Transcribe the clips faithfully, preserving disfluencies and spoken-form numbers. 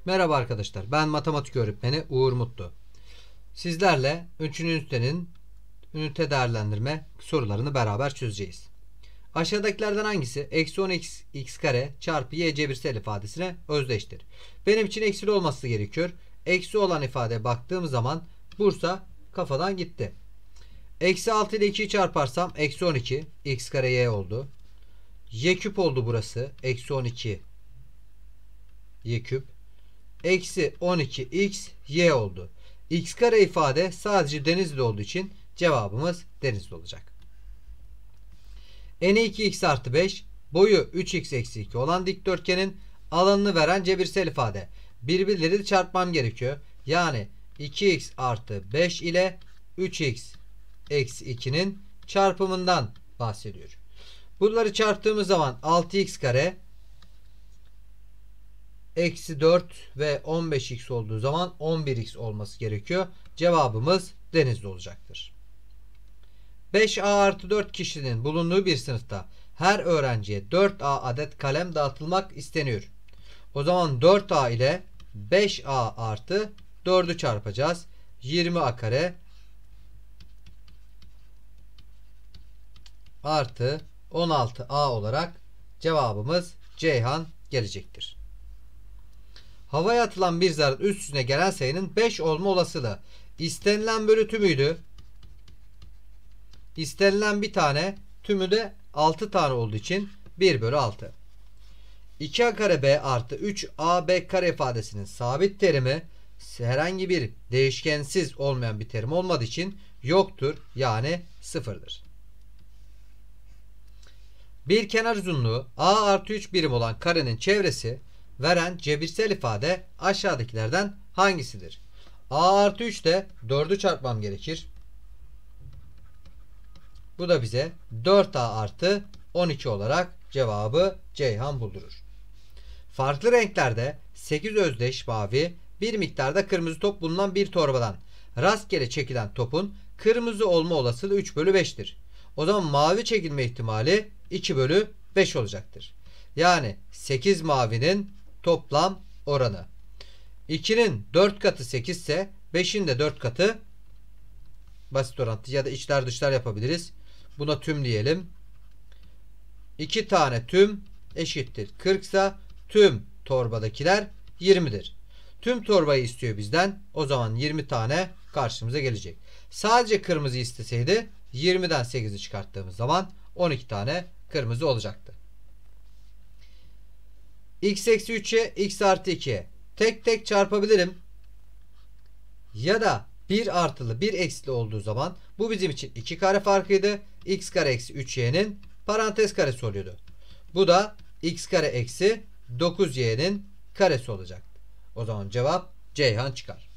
Merhaba arkadaşlar, ben matematik öğretmeni Uğur Mutlu. Sizlerle üçüncü ünitenin ünite değerlendirme sorularını beraber çözeceğiz. Aşağıdakilerden hangisi eksi on x, x kare çarpı y cebirsel ifadesine özdeştir? Benim için eksili olması gerekiyor. Eksi olan ifadeye baktığım zaman Bursa kafadan gitti. Eksi altı ile ikiyi çarparsam eksi on iki x kare y oldu. Y küp oldu burası. Eksi on iki y küp. Eksi on iki x y oldu. X kare ifade sadece Denizli olduğu için cevabımız Denizli olacak. Eni iki x artı beş, boyu üç x eksi iki olan dikdörtgenin alanını veren cebirsel ifade. Birbirleri çarpmam gerekiyor. Yani iki x artı beş ile üç x eksi iki'nin çarpımından bahsediyor. Bunları çarptığımız zaman altı x kare eksi dört ve on beş x olduğu zaman on bir x olması gerekiyor. Cevabımız Denizli olacaktır. beş a artı dört kişinin bulunduğu bir sınıfta her öğrenciye dört a adet kalem dağıtılmak isteniyor. O zaman dört a ile beş a artı dördü çarpacağız. yirmi a kare artı on altı a olarak cevabımız Ceyhan gelecektir. Havaya atılan bir zarın üst yüzüne gelen sayının beş olma olasılığı istenilen bölü tümüydü. İstenilen bir tane, tümü de altı tane olduğu için bir bölü altı. iki a kare b artı üç a b kare ifadesinin sabit terimi herhangi bir değişkensiz olmayan bir terim olmadığı için yoktur. Yani sıfırdır. Bir kenar uzunluğu a artı üç birim olan karenin çevresi veren cebirsel ifade aşağıdakilerden hangisidir? A artı üç de dördü çarpmam gerekir. Bu da bize dört a artı on iki olarak cevabı Ceyhan buldurur. Farklı renklerde sekiz özdeş mavi, bir miktarda kırmızı top bulunan bir torbadan rastgele çekilen topun kırmızı olma olasılığı üç bölü beş'tir. O zaman mavi çekilme ihtimali iki bölü beş olacaktır. Yani sekiz mavinin toplam oranı. iki'nin dört katı sekiz ise beş'in de dört katı basit orantı ya da içler dışlar yapabiliriz. Buna tüm diyelim. iki tane tüm eşittir kırk ise tüm torbadakiler yirmi'dir. Tüm torbayı istiyor bizden. O zaman yirmi tane karşımıza gelecek. Sadece kırmızı isteseydi yirmi'den sekiz'i çıkarttığımız zaman on iki tane kırmızı olacaktı. X eksi üç'e x artı iki'ye tek tek çarpabilirim. Ya da bir artılı bir eksili olduğu zaman bu bizim için iki kare farkıydı. X kare eksi üç y'nin parantez karesi oluyordu. Bu da x kare eksi dokuz y'nin karesi olacaktı. O zaman cevap Ceyhan çıkar.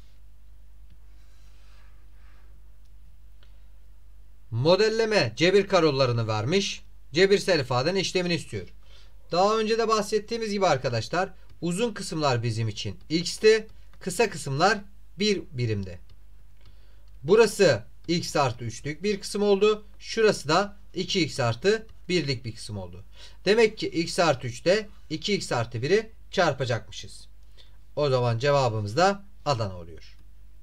Modelleme cebir karolarını vermiş. Cebirsel ifadenin işlemini istiyor. Daha önce de bahsettiğimiz gibi arkadaşlar uzun kısımlar bizim için x'ti. Kısa kısımlar bir birimdi. Burası x artı üç'lük bir kısım oldu. Şurası da iki x artı bir'lik bir kısım oldu. Demek ki x artı üç'te iki x artı bir'i çarpacakmışız. O zaman cevabımız da Adana oluyor.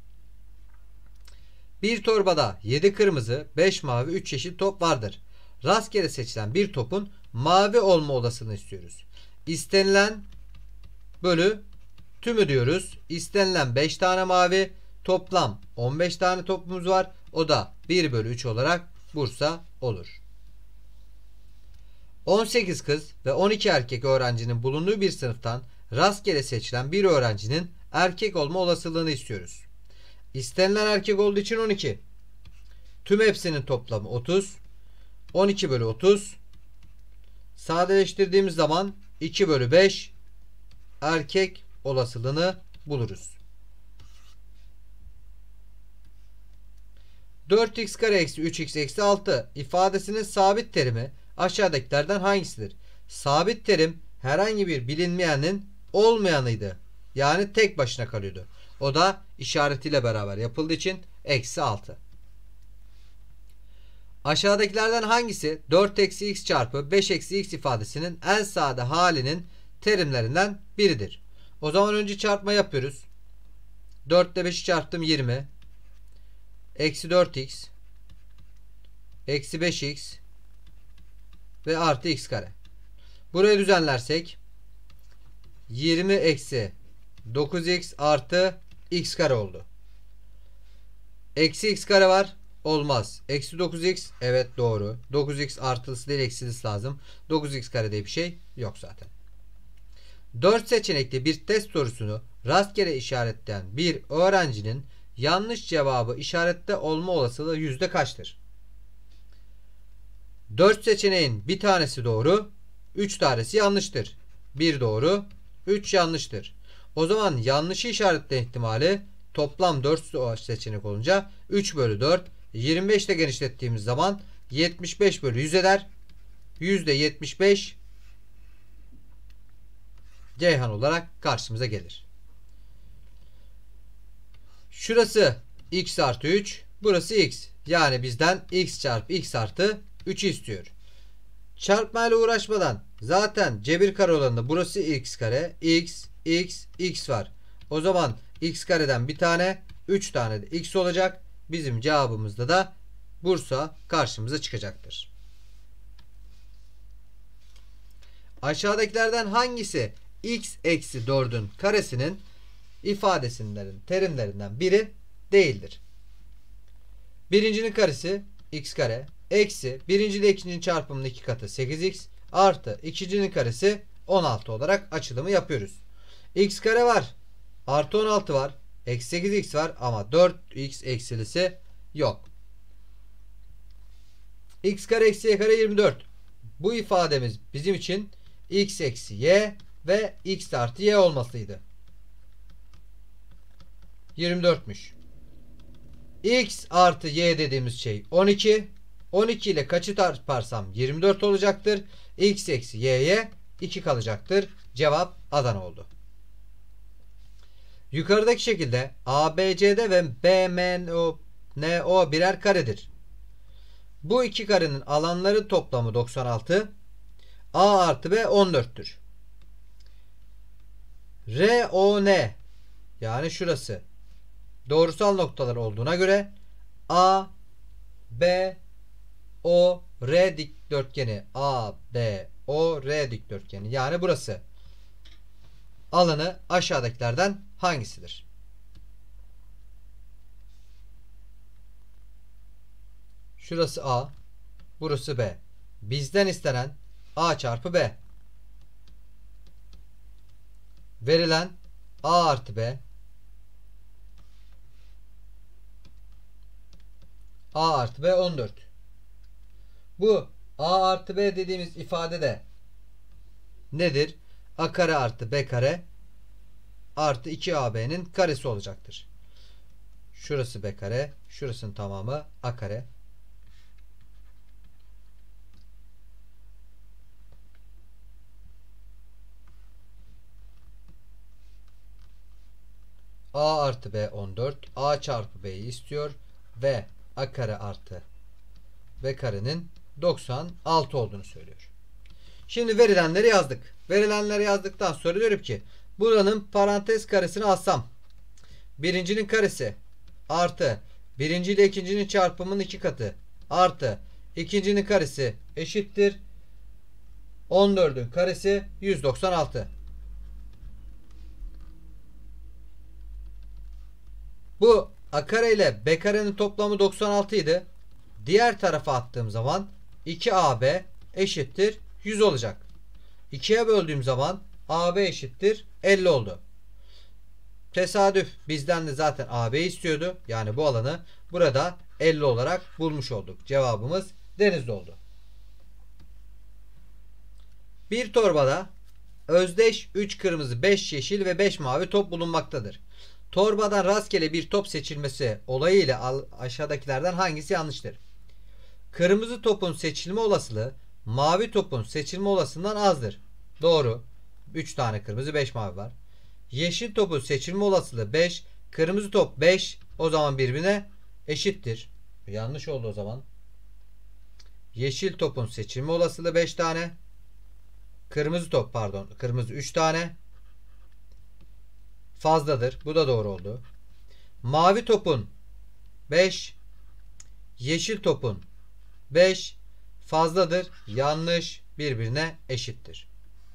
Bir torbada yedi kırmızı, beş mavi, üç yeşil top vardır. Rastgele seçilen bir topun mavi olma olasılığını istiyoruz. İstenilen bölü tümü diyoruz. İstenilen beş tane mavi, toplam on beş tane topumuz var. O da bir bölü üç olarak Bursa olur. on sekiz kız ve on iki erkek öğrencinin bulunduğu bir sınıftan rastgele seçilen bir öğrencinin erkek olma olasılığını istiyoruz. İstenilen erkek olduğu için on iki. Tüm hepsinin toplamı otuz. on iki bölü otuz. Sadeleştirdiğimiz zaman iki bölü beş erkek olasılığını buluruz. dört x kare eksi üç x eksi altı ifadesinin sabit terimi aşağıdakilerden hangisidir? Sabit terim herhangi bir bilinmeyenin olmayanıydı. Yani tek başına kalıyordu. O da işaretiyle beraber yapıldığı için eksi altı. Aşağıdakilerden hangisi dört eksi x çarpı beş eksi x ifadesinin en sade halinin terimlerinden biridir? O zaman önce çarpma yapıyoruz. dört ile beşi çarptım yirmi. Eksi dört x. Eksi beş x. Ve artı x kare. Burayı düzenlersek yirmi eksi dokuz x artı x kare oldu. Eksi x kare var. Olmaz. Eksi dokuz x. Evet doğru. dokuz x artılısı değil eksilisi lazım. dokuz x kare diye bir şey yok zaten. dört seçenekli bir test sorusunu rastgele işaretleyen bir öğrencinin yanlış cevabı işarette olma olasılığı yüzde kaçtır? dört seçeneğin bir tanesi doğru, üç tanesi yanlıştır. bir doğru, üç yanlıştır. O zaman yanlışı işaretleme ihtimali toplam dört seçenek olunca üç bölü dört, yirmi beş ile genişlettiğimiz zaman yetmiş beş bölü yüz eder. yüzde yetmiş beş Ceyhan olarak karşımıza gelir. Şurası x artı üç, burası x. Yani bizden x çarpı x artı üçü istiyor. Çarpmayla uğraşmadan zaten cebir kare olanında burası x kare, x, x, x var. O zaman x kareden bir tane, üç tane de x olacak. Bizim cevabımızda da Bursa karşımıza çıkacaktır. Aşağıdakilerden hangisi x eksi dördün karesinin ifadesinden, terimlerinden biri değildir? Birincinin karesi x kare eksi birinci ile ikincinin çarpımının iki katı sekiz x artı ikincinin karesi on altı olarak açılımı yapıyoruz. X kare var. Artı on altı var. Eksi sekiz x var ama dört x eksilisi yok. X kare eksi y kare yirmi dört. Bu ifademiz bizim için x eksi y ve x artı y olmasıydı. yirmi dörtmüş. X artı y dediğimiz şey on iki. on iki ile kaçı çarparsam yirmi dört olacaktır. X eksi y'ye iki kalacaktır. Cevap Adana oldu. Yukarıdaki şekilde A B C D ve B M N O birer karedir. Bu iki karenin alanları toplamı doksan altı. A artı B on dörttür. R O N yani şurası doğrusal noktalar olduğuna göre A B O R dikdörtgeni A B O R dikdörtgeni yani burası alanı aşağıdakilerden hangisidir? Şurası A, burası B. Bizden istenen A çarpı B. Verilen A artı B. A artı B on dört. Bu A artı B dediğimiz ifade de nedir? A kare artı B kare artı iki A B'nin karesi olacaktır. Şurası B kare, şurasının tamamı A kare. A artı B on dört. A çarpı B'yi istiyor. Ve A kare artı B karenin doksan altı olduğunu söylüyor. Şimdi verilenleri yazdık. Verilenleri yazdıktan sonra diyorum ki buranın parantez karesini alsam birincinin karesi artı birinci ile ikincinin çarpımının iki katı artı ikincinin karesi eşittir on dördün karesi yüz doksan altı. Bu A kare ile B karenin toplamı doksan altı idi. Diğer tarafa attığım zaman iki A B eşittir yüz olacak. ikiye böldüğüm zaman A B eşittir elli oldu. Tesadüf bizden de zaten A B istiyordu. Yani bu alanı burada elli olarak bulmuş olduk. Cevabımız Denizli oldu. Bir torbada özdeş üç kırmızı, beş yeşil ve beş mavi top bulunmaktadır. Torbadan rastgele bir top seçilmesi olayıyla aşağıdakilerden hangisi yanlıştır? Kırmızı topun seçilme olasılığı mavi topun seçilme olasılığından azdır. Doğru. üç tane kırmızı, beş mavi var. Yeşil topun seçilme olasılığı beş. Kırmızı top beş. O zaman birbirine eşittir. Yanlış oldu o zaman. Yeşil topun seçilme olasılığı beş tane. Kırmızı top pardon. Kırmızı üç tane. fazladır. Bu da doğru oldu. Mavi topun beş, yeşil topun beş fazladır. Yanlış, birbirine eşittir.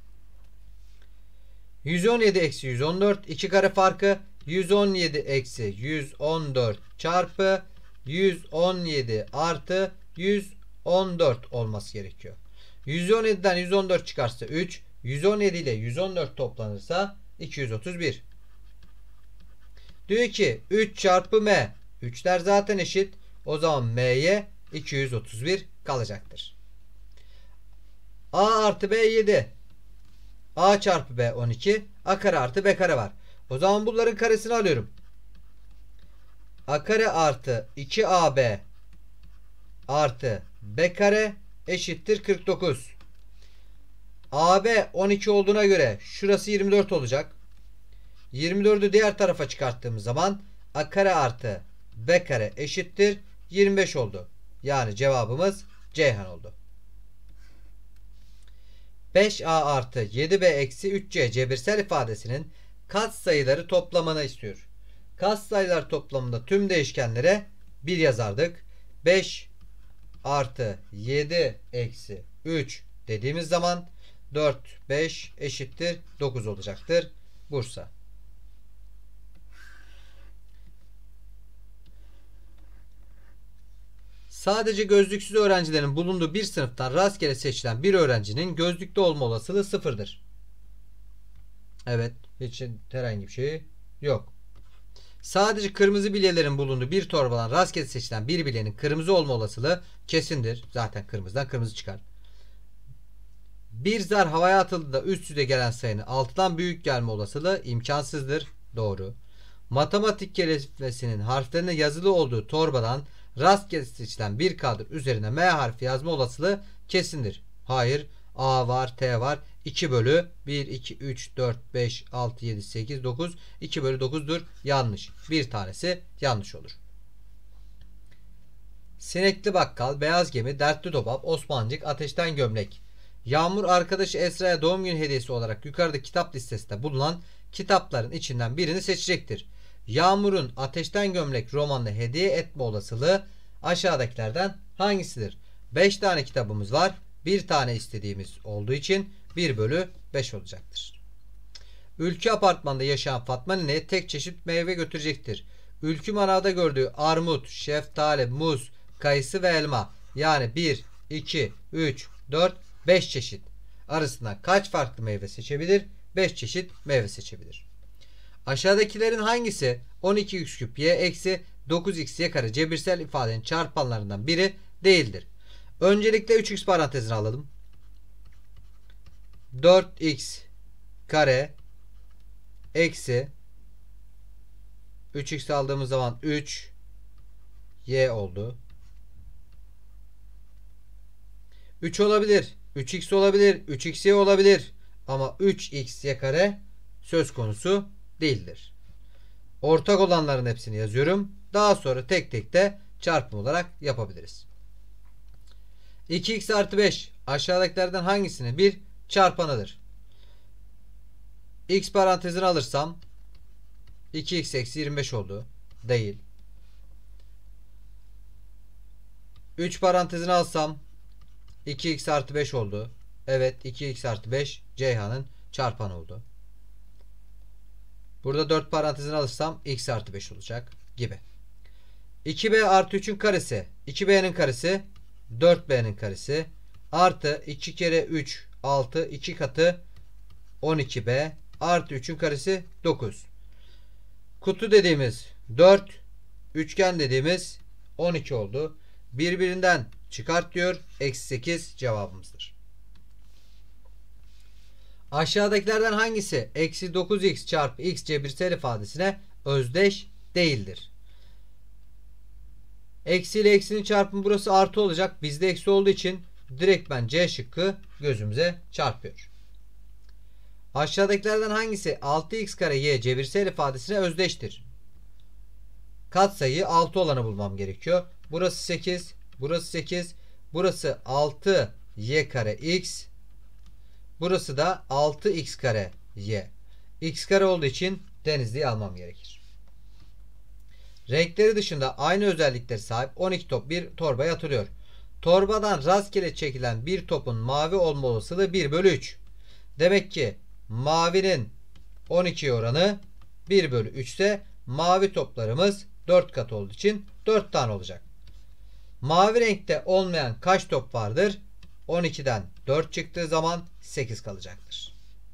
yüz on yedi eksi yüz on dört iki kare farkı yüz on yedi eksi yüz on dört çarpı yüz on yedi artı yüz on dört olması gerekiyor. yüz on yediden yüz on dört çıkarsa üç, yüz on yedi ile yüz on dört toplanırsa iki yüz otuz bir. Diyor ki üç çarpı m. üçler zaten eşit. O zaman m'ye iki yüz otuz bir kalacaktır. A artı b yedi. A çarpı b on iki. A kare artı b kare var. O zaman bunların karesini alıyorum. A kare artı iki a b artı b kare eşittir kırk dokuz. A B on iki olduğuna göre şurası yirmi dört olacak. yirmi dördü diğer tarafa çıkarttığımız zaman a kare artı b kare eşittir yirmi beş oldu. Yani cevabımız Ceyhan oldu. beş a artı yedi b eksi üç c cebirsel ifadesinin katsayıları toplamını istiyor. Katsayılar toplamında tüm değişkenlere bir yazardık. beş artı yedi eksi üç dediğimiz zaman dört, beş eşittir dokuz olacaktır. Bursa. Sadece gözlüksüz öğrencilerin bulunduğu bir sınıftan rastgele seçilen bir öğrencinin gözlüklü olma olasılığı sıfırdır. Evet, hiç herhangi bir şey yok. Sadece kırmızı bilyelerin bulunduğu bir torbadan rastgele seçilen bir bilyenin kırmızı olma olasılığı kesindir. Zaten kırmızıdan kırmızı çıkar. Bir zar havaya atıldığında üst yüze gelen sayının altıdan büyük gelme olasılığı imkansızdır. Doğru. Matematik kelimesinin harflerinin yazılı olduğu torbadan rastgele seçilen bir kağıdın üzerine M harfi yazma olasılığı kesindir. Hayır. A var, T var. iki bölü bir, iki, üç, dört, beş, altı, yedi, sekiz, dokuz. iki bölü dokuzdur. Yanlış. Bir tanesi yanlış olur. Sinekli bakkal, beyaz gemi, dertli dolap, Osmancık, ateşten gömlek. Yağmur arkadaşı Esra'ya doğum günü hediyesi olarak yukarıda kitap listesinde bulunan kitapların içinden birini seçecektir. Yağmur'un Ateşten Gömlek romanını hediye etme olasılığı aşağıdakilerden hangisidir? beş tane kitabımız var. bir tane istediğimiz olduğu için bir bölü beş olacaktır. Ülkü apartmanda yaşayan Fatma Nine'ye tek çeşit meyve götürecektir. Ülkü manavda gördüğü armut, şeftali, muz, kayısı ve elma yani bir, iki, üç, dört, beş çeşit arasından kaç farklı meyve seçebilir? beş çeşit meyve seçebilir. Aşağıdakilerin hangisi on iki x küp y eksi dokuz x y kare cebirsel ifadenin çarpanlarından biri değildir? Öncelikle üç x parantezine alalım. dört x kare eksi üç x aldığımız zaman üç y oldu. üç olabilir. üç x olabilir. üç x y olabilir. Ama üç x y kare söz konusu değildir. Ortak olanların hepsini yazıyorum. Daha sonra tek tek de çarpım olarak yapabiliriz. iki x artı beş aşağıdakilerden hangisinin bir çarpanıdır? X parantezini alırsam iki x eksi yirmi beş oldu. Değil. üç parantezini alsam iki x artı beş oldu. Evet, iki x artı beş Ceyhan'ın çarpanı oldu. Burada dört parantezini alırsam x artı beş olacak gibi. iki b artı üçün karesi iki b'nin karesi dört b'nin karesi artı iki kere üç altı iki katı on iki b artı üçün karesi dokuz. Kutu dediğimiz dört, üçgen dediğimiz on iki oldu. Birbirinden çıkart diyor. Eksi sekiz cevabımızdır. Aşağıdakilerden hangisi eksi dokuz x çarpı x cebirsel ifadesine özdeş değildir? Eksi ile eksinin çarpımı burası artı olacak. Bizde eksi olduğu için direkt ben C şıkkı gözümüze çarpıyor. Aşağıdakilerden hangisi altı x kare y cebirsel ifadesine özdeştir? Katsayı altı olanı bulmam gerekiyor. Burası sekiz, burası sekiz, burası altı y kare x, burası da altı x kare y. X kare olduğu için Denizli'yi almam gerekir. Renkleri dışında aynı özellikleri sahip on iki top bir torbaya atılıyor. Torbadan rastgele çekilen bir topun mavi olma olasılığı bir bölü üç. Demek ki mavinin on ikiye oranı bir bölü üç ise mavi toplarımız dört kat olduğu için dört tane olacak. Mavi renkte olmayan kaç top vardır? on ikiden dört çıktığı zaman sekiz kalacaktır.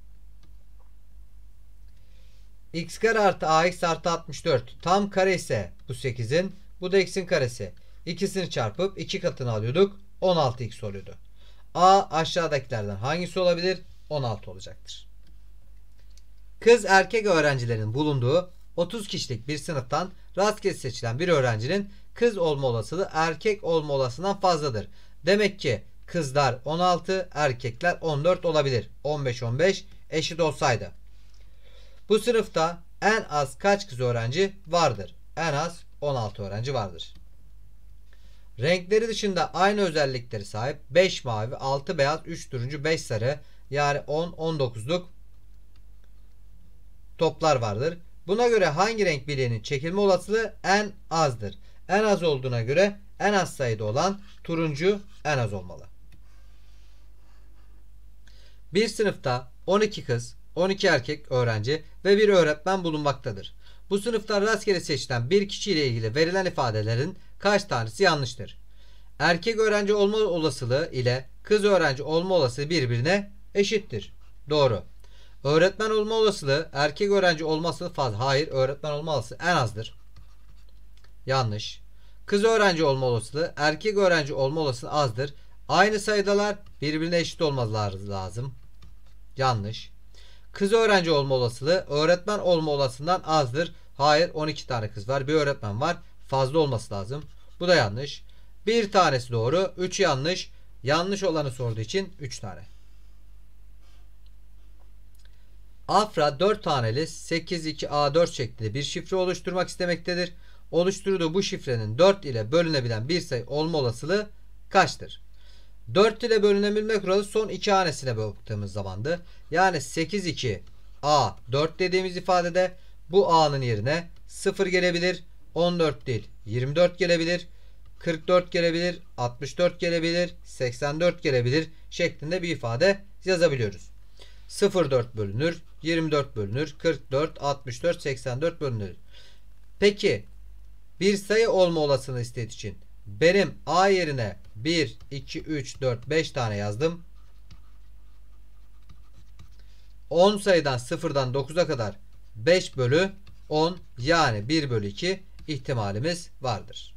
X kare artı ax artı altmış dört tam kare ise bu sekizin, bu da x'in karesi. İkisini çarpıp iki katını alıyorduk. on altı x oluyordu. A aşağıdakilerden hangisi olabilir? on altı olacaktır. Kız erkek öğrencilerin bulunduğu otuz kişilik bir sınıftan rastgele seçilen bir öğrencinin kız olma olasılığı erkek olma olasılığından fazladır. Demek ki kızlar on altı, erkekler on dört olabilir. on beş on beş eşit olsaydı. Bu sınıfta en az kaç kız öğrenci vardır? En az on altı öğrenci vardır. Renkleri dışında aynı özellikleri sahip beş mavi, altı beyaz, üç turuncu, beş sarı yani on on dokuzluk toplar vardır. Buna göre hangi renk bileğinin çekilme olasılığı en azdır? En az olduğuna göre en az sayıda olan turuncu en az olmalı. Bir sınıfta on iki kız, on iki erkek öğrenci ve bir öğretmen bulunmaktadır. Bu sınıftan rastgele seçilen bir kişiyle ilgili verilen ifadelerin kaç tanesi yanlıştır? Erkek öğrenci olma olasılığı ile kız öğrenci olma olasılığı birbirine eşittir. Doğru. Öğretmen olma olasılığı erkek öğrenci olması fazla. Hayır, öğretmen olma olasılığı en azdır. Yanlış. Kız öğrenci olma olasılığı erkek öğrenci olma olasılığı azdır. Aynı sayıdalar, birbirine eşit olmaları lazım. Yanlış. Kız öğrenci olma olasılığı öğretmen olma olasılığından azdır. Hayır, on iki tane kız var, bir öğretmen var. Fazla olması lazım. Bu da yanlış. Bir tanesi doğru, üç yanlış. Yanlış olanı sorduğu için üç tane. Afra dört taneli sekiz iki A dört şeklinde bir şifre oluşturmak istemektedir. Oluşturduğu bu şifrenin dört ile bölünebilen bir sayı olma olasılığı kaçtır? dört ile bölünebilme kuralı son iki hanesine baktığımız zamandı. Yani sekiz iki A dört dediğimiz ifadede bu A'nın yerine sıfır gelebilir, on dört değil yirmi dört gelebilir, kırk dört gelebilir, altmış dört gelebilir, seksen dört gelebilir şeklinde bir ifade yazabiliyoruz. sıfır dört bölünür, yirmi dört bölünür, kırk dört, altmış dört, seksen dört bölünür. Peki bir sayı olma olasılığı istediği için benim A yerine bir, iki, üç, dört, beş tane yazdım. on sayıdan sıfırdan dokuza kadar beş bölü on yani bir bölü iki ihtimalimiz vardır.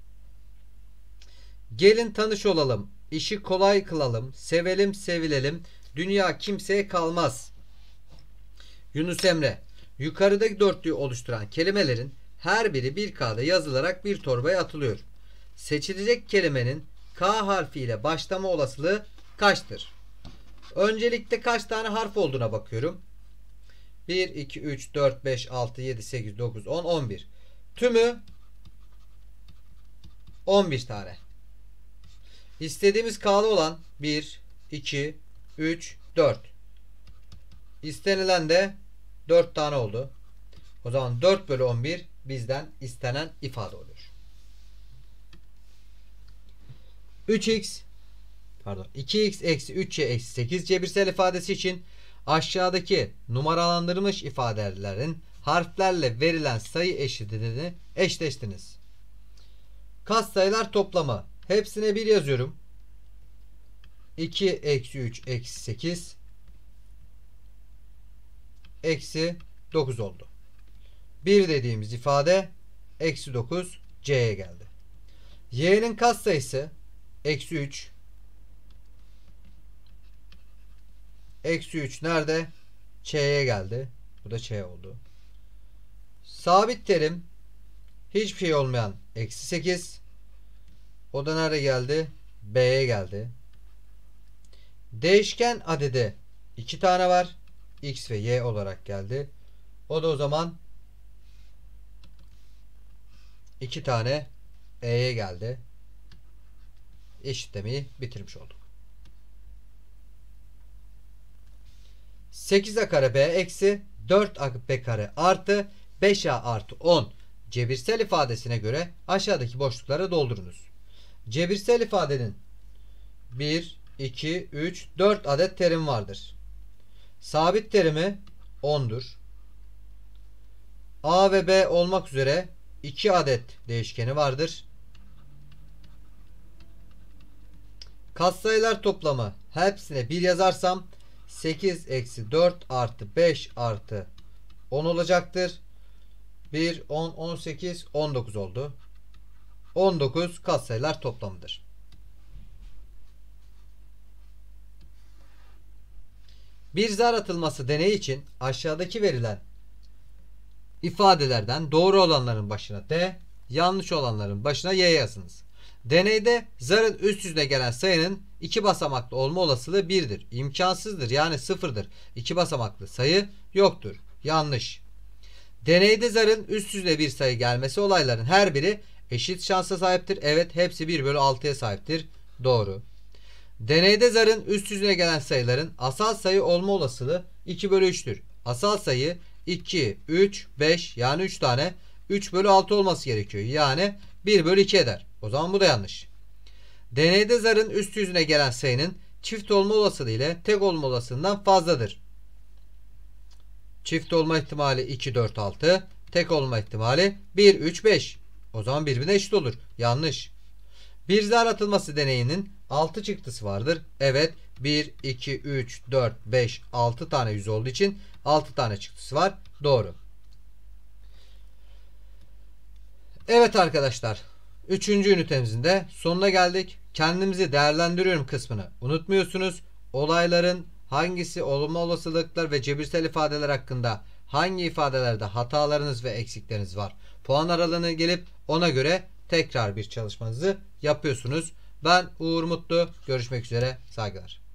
Gelin tanış olalım, işi kolay kılalım, sevelim sevilelim, dünya kimseye kalmaz. Yunus Emre. Yukarıdaki dörtlüyü oluşturan kelimelerin her biri bir kağıda yazılarak bir torbaya atılıyor. Seçilecek kelimenin K harfiyle başlama olasılığı kaçtır? Öncelikle kaç tane harf olduğuna bakıyorum. bir, iki, üç, dört, beş, altı, yedi, sekiz, dokuz, on, on bir. Tümü on bir tane. İstediğimiz K'lı olan bir, iki, üç, dört. İstenilen de dört tane oldu. O zaman dört bölü on bir bizden istenen ifade oluyor. üç x pardon iki x eksi üç y eksi sekiz cebirsel ifadesi için aşağıdaki numaralandırılmış ifadelerin harflerle verilen sayı eşitliğini eşleştiniz. Katsayılar toplamı. Hepsine bir yazıyorum. iki eksi üç eksi sekiz eksi dokuz oldu. bir dediğimiz ifade eksi dokuz C'ye geldi. Y'nin katsayısı eksi üç. Eksi üç nerede? Ç'ye geldi. Bu da Ç oldu. Sabit terim hiçbir şey olmayan eksi sekiz. O da nereye geldi? B'ye geldi. Değişken adedi iki tane var. X ve Y olarak geldi. O da o zaman iki tane E'ye geldi. Eşitlemeyi bitirmiş olduk. sekiz A kare B eksi dört A B kare artı beş a artı on cebirsel ifadesine göre aşağıdaki boşlukları doldurunuz. Cebirsel ifadenin bir, iki, üç, dört adet terim vardır. Sabit terimi on'dur. A ve B olmak üzere iki adet değişkeni vardır. Katsayılar toplamı hepsine bir yazarsam sekiz eksi dört artı beş artı on olacaktır. bir, on, on sekiz, on dokuz oldu. on dokuz katsayılar toplamıdır. Bir zar atılması deneyi için aşağıdaki verilen ifadelerden doğru olanların başına D, yanlış olanların başına Y yazınız. Deneyde zarın üst yüzüne gelen sayının iki basamaklı olma olasılığı bir'dir. İmkansızdır, yani sıfır'dır. iki basamaklı sayı yoktur. Yanlış. Deneyde zarın üst yüzüne bir sayı gelmesi olayların her biri eşit şansa sahiptir. Evet, hepsi bir bölü altı'ya sahiptir. Doğru. Deneyde zarın üst yüzüne gelen sayıların asal sayı olma olasılığı iki bölü üç'tür. Asal sayı iki, üç, beş, yani üç tane, üç bölü altı olması gerekiyor. Yani bir bölü iki eder. O zaman bu da yanlış. Deneyde zarın üst yüzüne gelen sayının çift olma olasılığı ile tek olma olasılığından fazladır. Çift olma ihtimali iki, dört, altı. Tek olma ihtimali bir, üç, beş. O zaman birbirine eşit olur. Yanlış. Bir zar atılması deneyinin altı çıktısı vardır. Evet, bir, iki, üç, dört, beş, altı tane yüz olduğu için altı tane çıktısı var. Doğru. Evet arkadaşlar, üçüncü ünitemizin de sonuna geldik. Kendimizi değerlendiriyorum kısmını unutmuyorsunuz. Olayların hangisi olma olasılıklar ve cebirsel ifadeler hakkında hangi ifadelerde hatalarınız ve eksikleriniz var? Puan aralığına gelip ona göre tekrar bir çalışmanızı yapıyorsunuz. Ben Uğur Mutlu. Görüşmek üzere. Saygılar.